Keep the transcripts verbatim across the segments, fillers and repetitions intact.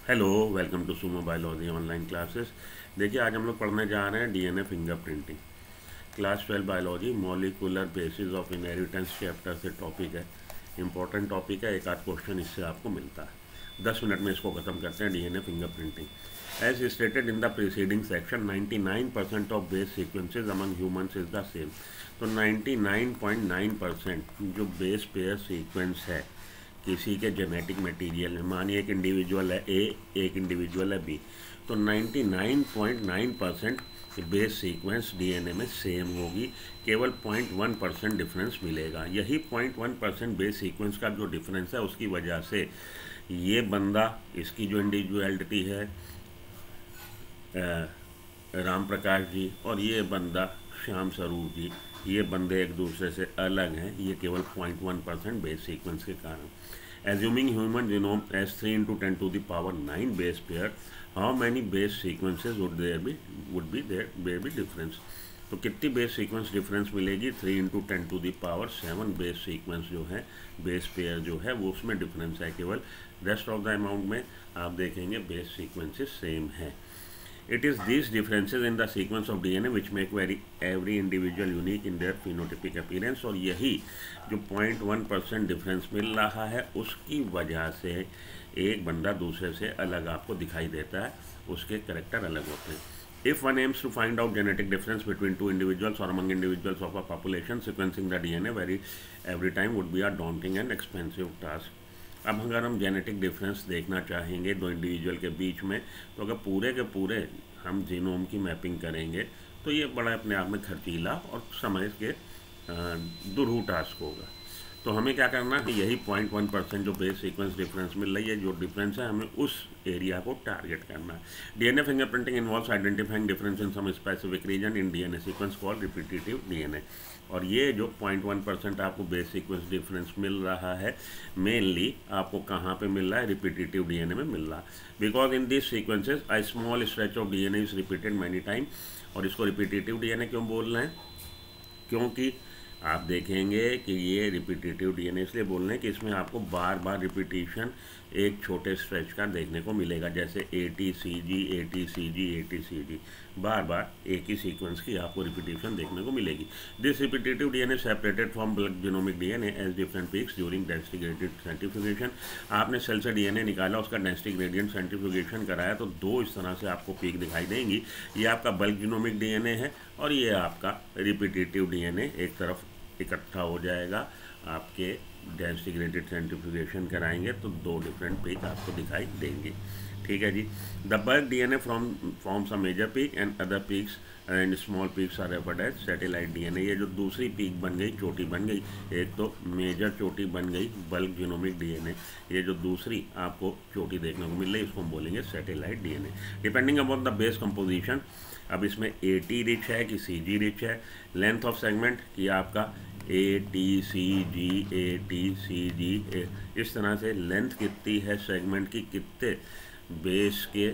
Hello, welcome to Sumo biology online classes. देखिए, आज हम लोग पढ़ने जा रहे हैं DNA fingerprinting. Class twelve biology molecular basis of inheritance chapter से टॉपिक है। इंपॉर्टेंट टॉपिक है, एक आध क्वेश्चन इससे आपको मिलता है। दस मिनट में इसको खत्म करते हैं। DNA fingerprinting as stated in the preceding section ninety nine percent of base sequences among humans is the same. तो ninety nine point nine percent जो बेस पेयर सीक्वेंस है किसी के जेनेटिक मटेरियल में, मानिए एक इंडिविजुअल है ए, एक इंडिविजुअल है बी, तो ninety nine point nine percent base sequence DNA में सेम होगी। केवल पॉइंट वन परसेंट डिफरेंस मिलेगा। यही point one percent base sequence का जो डिफरेंस है उसकी वजह से ये बंदा, इसकी जो इंडिविजुअलिटी है राम प्रकाश जी, और ये बंदा श्याम स्वरूप जी, ये बंदे एक दूसरे से अलग हैं। ये केवल point one percent base sequence के कारण। Assuming human genome as three into ten to the power nine base pair, how many base sequences would there be would be there there be difference. तो कितनी base sequence difference मिलेगी? Three into ten to the power seven base sequence जो है, base pair जो है वो उसमें difference है केवल। रेस्ट ऑफ द अमाउंट में आप देखेंगे बेस सीक्वेंसेस सेम है। It is these differences in the sequence of D N A which make very every individual unique in their phenotypic appearance। और यही जो पॉइंट वन परसेंट डिफरेंस मिल रहा है उसकी वजह से एक बंदा दूसरे से अलग आपको दिखाई देता है, उसके करेक्टर अलग होते हैं। If one aims to find out genetic difference between two individuals or among individuals of a population, sequencing the D N A very every time would be a daunting and expensive task। अब अगर हम genetic difference देखना चाहेंगे दो individual के बीच में, तो अगर पूरे के पूरे हम जीनोम की मैपिंग करेंगे तो ये बड़ा अपने आप में खर्चीला और समय के दुरूह टास्क होगा। तो हमें क्या करना है, यही पॉइंट वन परसेंट जो बेस सीक्वेंस डिफरेंस मिल रही है, जो डिफरेंस है, हमें उस एरिया को टारगेट करना है। DNA fingerprinting involves identifying difference in some specific region in DNA sequence called repetitive DNA. और ये जो पॉइंट वन परसेंट आपको बेस सीक्वेंस डिफरेंस मिल रहा है, मेनली आपको कहाँ पे मिल रहा है? रिपीटेटिव डीएनए में मिल रहा है। Because in this sequences a small stretch of DNA is repeated many time. और इसको रिपीटेटिव डीएनए क्यों बोल रहे हैं? क्योंकि आप देखेंगे कि ये रिपीटेटिव डीएनए इसलिए बोल रहे हैं कि इसमें आपको बार बार रिपीटिशन एक छोटे स्ट्रेच का देखने को मिलेगा, जैसे A T C G, A T C G, A T C G, बार बार एक ही सीक्वेंस की आपको रिपीटिशन देखने को मिलेगी। This repetitive DNA separated from blood genomic DNA as different peaks during density gradient centrifugation. आपने सेल से डीएनए निकाला, उसका डेंसिटी ग्रेडियंट सेंट्रीफ्यूगेशन कराया, तो दो इस तरह से आपको पीक दिखाई देंगी। ये आपका बल्क जीनोमिक डीएनए है और ये आपका रिपीटेटिव डीएनए एक तरफ इकट्ठा हो जाएगा। आपके डेंसिटी ग्रेडियंट सेंट्रीफ्यूगेशन कराएंगे तो दो डिफरेंट पीक आपको दिखाई देंगे। ठीक है जी। The bulk DNA from forms a major peak and other peaks and small peaks are referred as satellite DNA. ये जो दूसरी पीक बन गई, चोटी बन गई, एक तो मेजर चोटी बन गई बल्क जीनोमिक डीएनए, ये जो दूसरी आपको चोटी देखने को मिल रही है इसको हम बोलेंगे satellite DNA. Depending upon the base composition, अब इसमें ए टी रिच है कि सी जी रिच है। लेंथ ऑफ सेगमेंट कि आपका ए T C G, A T C G, ए, इस तरह से लेंथ कितनी है सेगमेंट की, कितने बेस के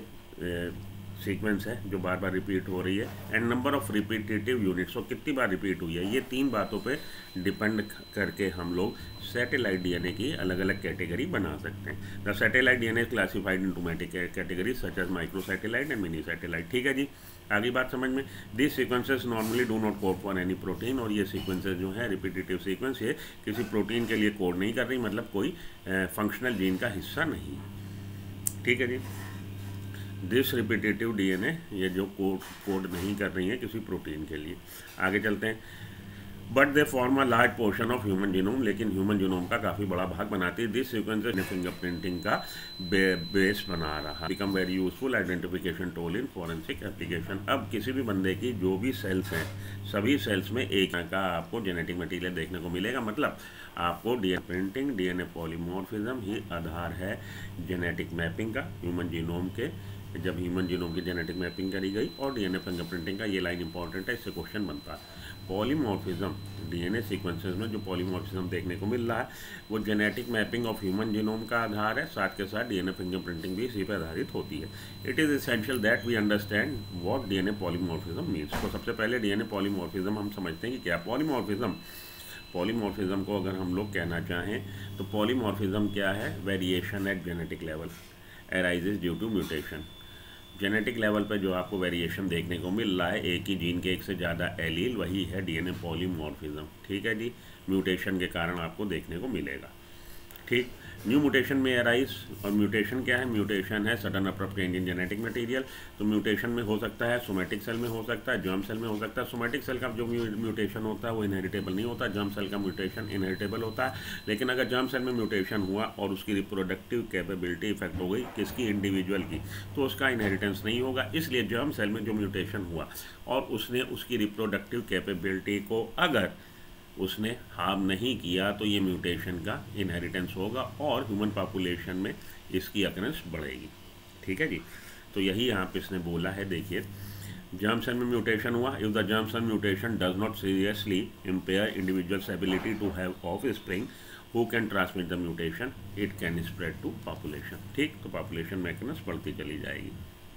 सीक्वेंस है जो बार बार रिपीट हो रही है, and number of repetitive units, और कितनी बार रिपीट हुई है। ये तीन बातों पे डिपेंड करके हम लोग सैटेलाइट डीएनए की अलग अलग कैटेगरी बना सकते हैं। The satellite DNA classified in two category such as micro satellite and mini satellite. ठीक है जी, आगे बात समझ में। This sequences normally do not code for any protein. और ये सीक्वेंसेस जो है रिपीटेटिव सीक्वेंस, ये किसी प्रोटीन के लिए कोड नहीं कर रही, मतलब कोई फंक्शनल जीन का हिस्सा नहीं है। ठीक है जी। दिस रिपीटेटिव डीएनए, ये जो कोड कोड नहीं कर रही है किसी प्रोटीन के लिए। आगे चलते हैं। But they form a large portion of human genome, लेकिन ह्यूमन जीनोम का काफ़ी बड़ा भाग बनाती है। दिस सीक्वेंस फिंगरप्रिंटिंग का बे, बेस बना रहा, become very useful identification tool in forensic application. अब किसी भी बंदे की जो भी सेल्स हैं, सभी सेल्स में एक का आपको जेनेटिक मटेरियल देखने को मिलेगा। मतलब आपको डीएनए प्रिंटिंग, डीएनए पॉलीमॉर्फिज्म ही आधार है जेनेटिक मैपिंग का ह्यूमन जीनोम के। जब ह्यूमन जीनोम की जेनेटिक मैपिंग करी गई और डीएनए फिंगरप्रिंटिंग का, ये लाइन इंपॉर्टेंट है, इससे क्वेश्चन बनता है। पॉलीमॉर्फिज्म, डीएनए सीक्वेंसेस में जो पॉलीमॉर्फिज्म देखने को मिल रहा है वो genetic mapping of human genome का आधार है, साथ के साथ डीएनए फिंगरप्रिंटिंग भी इसी पर आधारित होती है। It is essential that we understand what DNA polymorphism means. तो सबसे पहले डीएनए पॉलीमॉर्फिज्म हम समझते हैं कि क्या पॉलीमॉर्फिज्म। पॉलीमॉर्फिज्म को अगर हम लोग कहना चाहें तो पॉलीमॉर्फिज्म क्या है? Variation at genetic level. Arises due to mutation. Genetic level पर जो आपको वेरिएशन देखने को मिल रहा है एक ही जीन के एक से ज़्यादा एलील, वही है डीएनए पॉलीमॉर्फिज्म। ठीक है जी, म्यूटेशन के कारण आपको देखने को मिलेगा। ठीक, न्यू म्यूटेशन में अराइज, और म्यूटेशन क्या है? म्यूटेशन है sudden abrupt change in genetic material. तो म्यूटेशन में हो सकता है सोमेटिक सेल में हो सकता है, जर्म सेल में हो सकता है। सोमेटिक सेल का जो म्यूटेशन होता है वो इनहेरिटेबल नहीं होता, जर्म सेल का म्यूटेशन इनहेरिटेबल होता है। लेकिन अगर जर्म सेल में म्यूटेशन हुआ और उसकी रिप्रोडक्टिव कैपेबिलिटी इफेक्ट हो गई किसकी? इंडिविजुअल की, तो उसका इनहेरिटेंस नहीं होगा। इसलिए जर्म सेल में जो म्यूटेशन हुआ और उसने उसकी रिप्रोडक्टिव कैपेबिलिटी को अगर उसने हार्म नहीं किया तो ये म्यूटेशन का इनहेरिटेंस होगा और ह्यूमन पॉपुलेशन में इसकी अकरेंस बढ़ेगी। ठीक है जी, तो यही यहाँ पे इसने बोला है। देखिए, जर्म सेल में म्यूटेशन हुआ, if the germ cell mutation does not seriously impair individual's ability to have offspring who can transmit the mutation, it can spread to population. ठीक, तो पॉपुलेशन में अकरेंस बढ़ती चली जाएगी।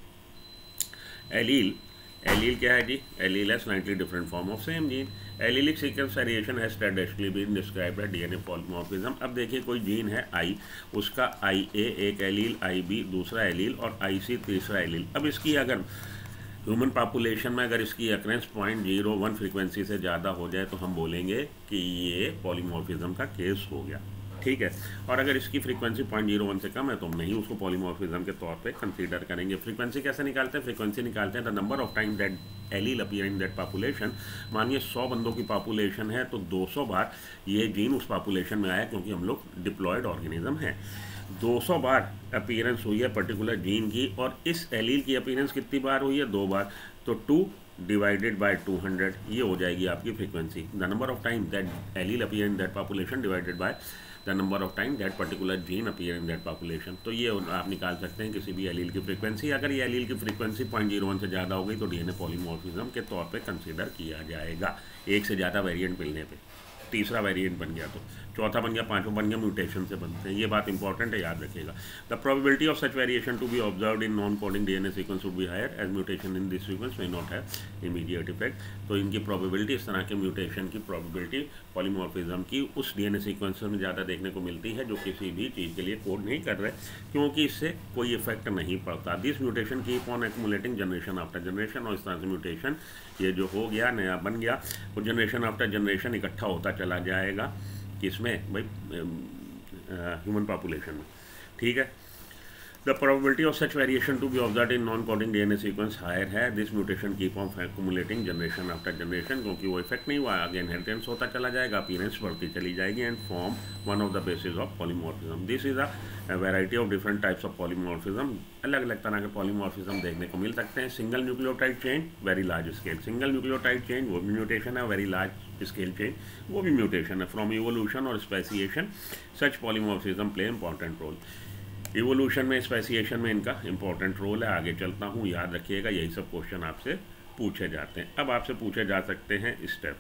एलील, एलील क्या है जी? एलील है slightly different form of same gene. Allelic sequence variation has statistically been described by DNA polymorphism. अब देखिए, कोई जीन है आई, उसका आई ए एक एलील, आई बी दूसरा एलील और आई सी तीसरा एलील। अब इसकी अगर ह्यूमन पॉपुलेशन में अगर इसकी occurrence point zero one frequency से ज़्यादा हो जाए तो हम बोलेंगे कि ये पॉलीमॉर्फिज्म का केस हो गया। ठीक है, और अगर इसकी फ्रीक्वेंसी पॉइंट जीरो वन से कम है तो हम नहीं उसको पॉलीमॉर्फिज्म के तौर पे कंसीडर करेंगे। फ्रीक्वेंसी कैसे निकालते हैं? फ्रीक्वेंसी निकालते हैं the number of time that allele appear in that population. मानिए सौ बंदों की पॉपुलेशन है तो दो सौ बार ये जीन उस पॉपुलेशन में आया, क्योंकि हम लोग डिप्लॉयड ऑर्गेनिज्म हैं। दो सौ बार अपीयरेंस हुई है पर्टिकुलर जीन की, और इस एलील की अपीयरेंस कितनी बार हुई है? दो बार। तो two divided by two hundred, ये हो जाएगी आपकी frequency. The number of time that allele appear in that population divided by the number of time that particular gene appear in that population. तो ये आप निकाल सकते हैं किसी भी एलील की फ्रीक्वेंसी। अगर ये एलील की फ्रीक्वेंसी पॉइंट जीरो वन से ज़्यादा हो गई तो डीएनए पॉलीमॉर्फिज्म के तौर पे कंसीडर किया जाएगा। एक से ज़्यादा वेरिएंट मिलने पे, तीसरा वेरिएंट बन गया तो, चौथा बन गया, पांचवा बन गया, म्यूटेशन से बनते हैं। ये बात इंपॉर्टेंट है, याद रखिएगा। The probability of such variation to be observed in non coding DNA sequence would be higher as mutation in this sequence may not have immediate effect. तो इनकी प्रोबेबिलिटी, इस तरह के म्यूटेशन की प्रोबेबिलिटी पॉलीमॉर्फिज्म की उस डीएनए सीक्वेंस में ज़्यादा देखने को मिलती है जो किसी भी चीज़ के लिए कोड नहीं कर रहे, क्योंकि इससे कोई इफेक्ट नहीं पड़ता। This mutation keep on accumulating generation after generation, और इस तरह से म्यूटेशन ये जो हो गया, नया बन गया, वो जनरेशन आफ्टर जनरेशन इकट्ठा होता चला जाएगा। किसमें भाई? ह्यूमन पॉपुलेशन में। ठीक है, the probability of such variation to be observed in non coding DNA sequence higher है। This mutation keep on accumulating generation after generation, क्योंकि वो इफेक्ट नहीं हुआ, आगे इनहेरिटेंस होता चला जाएगा, अपीयरेंस बढ़ती चली जाएगी and form one of the basis of polymorphism. This is a variety of different types of polymorphism. अलग अलग तरह के पॉलीमॉर्फिज्म देखने को मिल सकते हैं। Single nucleotide change, very large scale. Single nucleotide change वो भी म्यूटेशन है, वेरी लार्ज स्केल चेंज वो भी म्यूटेशन है। फ्रॉम इवोल्यूशन और speciation such polymorphism play important role. Evolution में, स्पेसिएशन में इनका इंपॉर्टेंट रोल है। आगे चलता हूँ, याद रखिएगा, यही सब क्वेश्चन आपसे पूछे जाते हैं। अब आपसे पूछे जा सकते हैं स्टेप।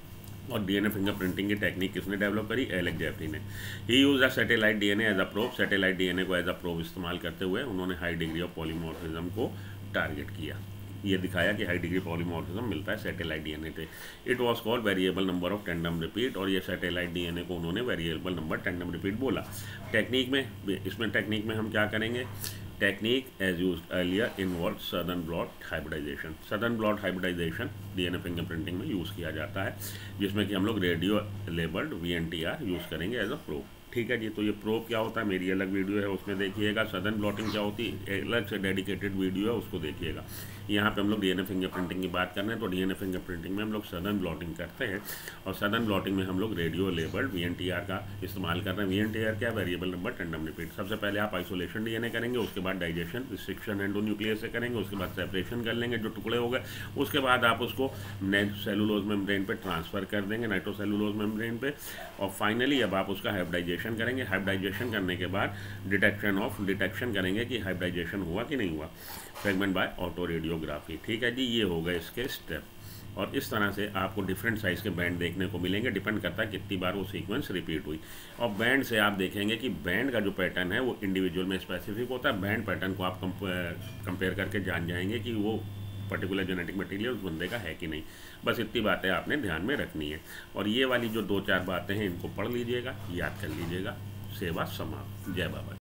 और डीएनए फिंगरप्रिंटिंग की टेक्निक किसने डेवलप करी? एलेक्स जेफरी ने। He use a satellite DNA as a probe. Satellite DNA को एज अ प्रोब इस्तेमाल करते हुए उन्होंने हाई डिग्री ऑफ पॉलीमॉर्फिज्म को टारगेट किया। ये दिखाया कि हाई डिग्री पॉलीमॉर्फिज्म मिलता है सैटेलाइट डीएनए से। It was called variable number of tandem repeat, और ये सैटेलाइट डीएनए को उन्होंने वेरिएबल नंबर टैंडम रिपीट बोला। टेक्निक में, इसमें टेक्निक में हम क्या करेंगे? Technique as used earlier involve Southern blot hybridization. Southern blot hybridization DNA fingerprinting में यूज़ किया जाता है, जिसमें कि हम लोग रेडियो लेबल्ड वीएनटीआर यूज़ करेंगे एज अ प्रोब। ठीक है जी, तो ये प्रोब क्या होता है, मेरी अलग वीडियो है उसमें देखिएगा। सदर्न ब्लॉटिंग क्या होती है, अलग से डेडिकेटेड वीडियो है, उसको देखिएगा। यहाँ पे हम लोग डीएनए फिंगरप्रिंटिंग की बात कर रहे हैं, तो डीएनए फिंगरप्रिंटिंग में हम लोग सदर्न ब्लॉटिंग करते हैं, और सदर्न ब्लॉटिंग में हम लोग रेडियो लेबल्ड वीएनटीआर का इस्तेमाल कर रहे हैं। वीएनटीआर क्या? Variable number tandem repeat. सबसे पहले आप आइसोलेशन डीएनए करेंगे, उसके बाद डाइजेशन रिस्ट्रिक्शन एंडोन्यूक्लियस से करेंगे, उसके बाद सेपरेशन कर लेंगे जो टुकड़े हो गए, उसके बाद आप उसको सेलुलोज मेम्ब्रेन पे ट्रांसफ़र कर देंगे, नाइट्रोसेलुलोज मेम्ब्रेन पे, और फाइनली अब आप उसका हाइब्रिडाइजेशन करेंगे। हाइब्रिडाइजेशन करने के बाद डिटेक्शन ऑफ डिटेक्शन करेंगे कि हाइब्रिडाइजेशन हुआ कि नहीं हुआ, फ्रेगमेंट बाय ऑटो रेडियोग्राफी। ठीक है जी, ये हो गए इसके स्टेप। और इस तरह से आपको डिफरेंट साइज़ के बैंड देखने को मिलेंगे, डिपेंड करता है कितनी बार वो सीक्वेंस रिपीट हुई। और बैंड से आप देखेंगे कि बैंड का जो पैटर्न है वो इंडिविजुअल में स्पेसिफिक होता है। बैंड पैटर्न को आप कंपेयर करके जान जाएंगे कि वो पर्टिकुलर जेनेटिक मटेरियल उस बंदे का है कि नहीं। बस इतनी बातें आपने ध्यान में रखनी है, और ये वाली जो दो चार बातें हैं इनको पढ़ लीजिएगा, याद कर लीजिएगा। सेवा समाप्त। जय बाबा।